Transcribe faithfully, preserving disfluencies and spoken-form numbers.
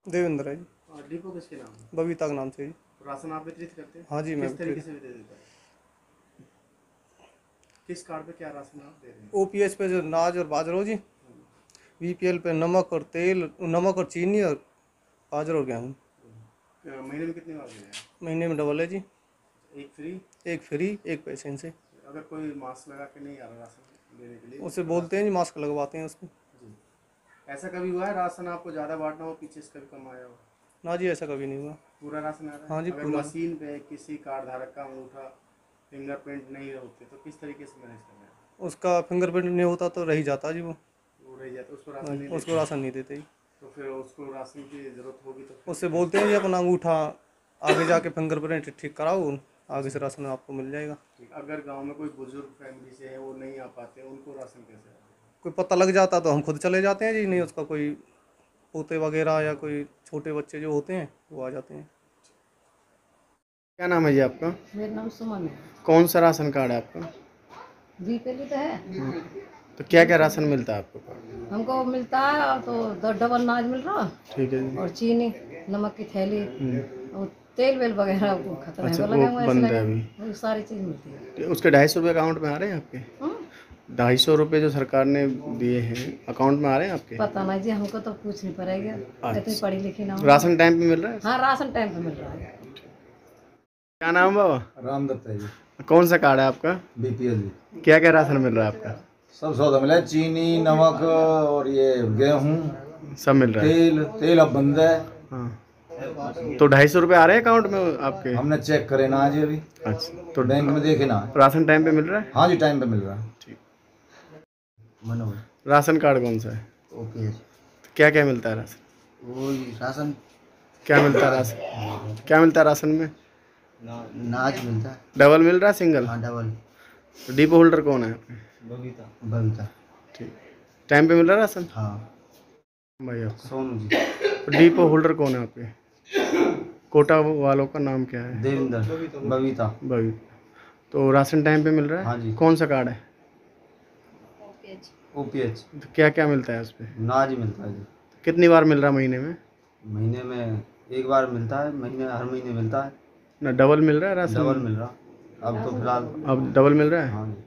देवेंद्र है जी। और डिपो किसके नाम है? बबीता के नाम से जी। राशन आप वितरित करते हैं? हाँ जी, मैं किस तरीके से वितरित करते हैं? किस कार्ड पे क्या राशन आप दे रहे हैं? ओपीएच पे जो नाज और बाजरो जी, बीपीएल पे नमक और तेल, नमक और चीनी और बाजरो और गेहूँ। अ, महीने में कितनी बार दे रहे हैं? महीने में डबल है जी, एक फ्री? एक फ्री एक पैसे से। अगर कोई मास्क लगा के नहीं आ रहा राशन लेने के लिए, उससे बोलते हैं जी, मास्क लगवाते हैं उसको। जी। ऐसा कभी हुआ है राशन आपको ज़्यादा बांटना हो, पीछे से कभी कम आया हो? ना जी, ऐसा कभी नहीं हुआ। पूरा राशन आ रहा है? हाँ जी, अगर पूरा। मशीन पे किसी कार्ड धारक का अंगूठा फिंगरप्रिंट नहीं होते तो किस तरीके से मैनेज करना है? उसका फिंगरप्रिंट नहीं होता तो रह जाता जी, वो वो रह जाता, उसको हाँ, राशन नहीं उसको देते? राशन नहीं देते जी। तो फिर उसको राशन की ज़रूरत होगी तो फिर उससे बोलते हैं जी, अपना अंगूठा आगे जाके फिंगरप्रिंट ठीक कराओ, आगे से राशन आपको मिल जाएगा। ठीक। अगर गांव में कोई बुजुर्ग फैमिली से है, वो नहीं आ पाते, उनको राशन कैसे आते? कोई पता लग जाता तो हम खुद चले जाते हैं जी, नहीं उसका कोई पोते वगैरह या कोई छोटे बच्चे जो होते हैं वो आ जाते हैं। क्या नाम है जी आपका? मेरा नाम सुमन है। कौन सा राशन कार्ड है आपका? बीपीएल तो है। तो क्या क्या राशन मिलता है आपको? हमको मिलता है और तो दो डबल नाज मिल रहा, ठीक है जी। और चीनी, नमक की थैली और तेल वेल वगैरह वो खत्म है, अच्छा, वो लगा वो हुआ है, बंद ऐसे है लगा, अभी। वो सारी चीज़ मिलती है। तो उसके ढाई सौ रुपये अकाउंट में आ रहे हैं आपके? हम्म, ढाई सौ रुपये जो सरकार ने दिए हैं अकाउंट में आ रहे हैं आपके? पता नहीं जी, हमको तो पूछ नहीं पड़ेगा, इतनी पढ़ी लिखी ना हो। राशन टाइम पे मिल रहा है? हाँ, राशन टाइम पे मिल रहा है। क्या नाम है बाबा? राम दत्ता जी। कौन सा कार्ड है आपका? बीपीएल जी। क्या क्या राशन मिल रहा है आपका? सब सौदा मिला है, चीनी, नमक और ये गेहूँ, सब मिल रहा है? तेल तेल अब बंद है। हाँ, तो ढाई सौ रुपये आ रहे हैं अकाउंट में आपके? हमने चेक करे ना आज अभी, अच्छा, तो बैंक में देखे ना। राशन टाइम पे मिल रहा है? हाँ जी, टाइम पे मिल रहा है। ठीक। मनोज। राशन कार्ड कौन सा है? ओके। क्या क्या मिलता है राशन? वो राशन क्या मिलता है राशन? क्या मिलता है राशन में? नाज मिलता है। डबल मिल रहा है सिंगल? हाँ, डबल। तो डिपो होल्डर कौन है आपके? बबीता। बबीता। ठीक। टाइम पे मिल रहा है राशन? हाँ। भाई आपका सोनू जी। तो डिपो होल्डर कौन है आपके? कोटा वालों का नाम क्या है? देवेंद्र। बबीता। भाई, तो राशन टाइम पे मिल रहा है? हाँ जी। कौन सा कार्ड है? ओपीएच। तो क्या क्या मिलता है उस पर? नाज मिलता है जी। कितनी बार मिल रहा है महीने में? महीने में एक बार मिलता है, महीने हर महीने मिलता है। ना डबल मिल रहा है राशन? डबल मिल रहा अब तो फिलहाल। अब डबल मिल रहा है? हाँ जी।